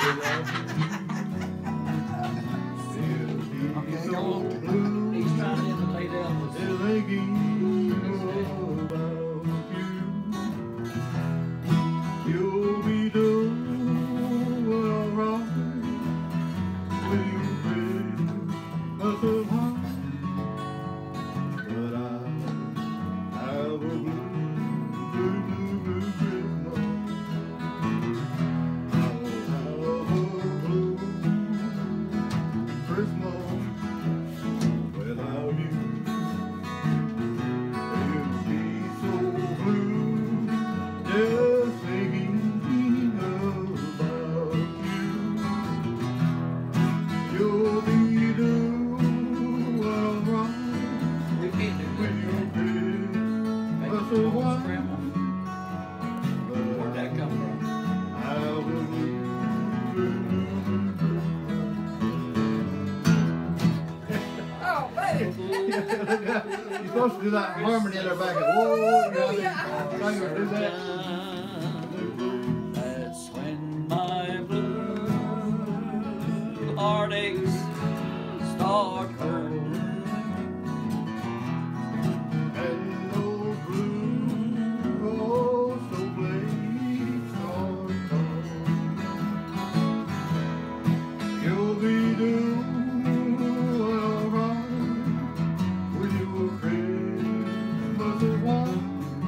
Okay, come on. He's trying to imitate Elvis. You'll be doing alright when you Christmas of heart. But I have a blue Christmas. I'll have a blue Christmas without you. You'll be so blue, just thinking about you. You'll be doing alright We can't do when that. you Make Christmas it of from white. Grandma. Where'd that come from? Oh, baby. You're supposed to do that harmony in the back. Whoa, you know, do that. That's when my blue heartaches start hurting. And those blue, oh, so blazing stars. You'll be doing alright with your Christmas of white.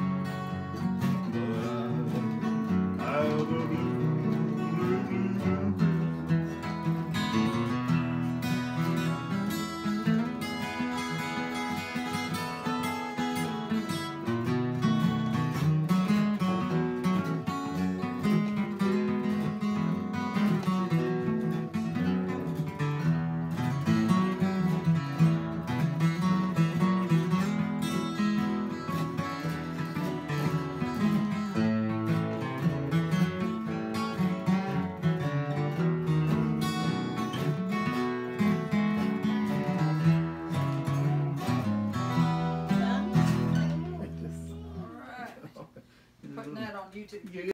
But I have a blue Putting that on YouTube.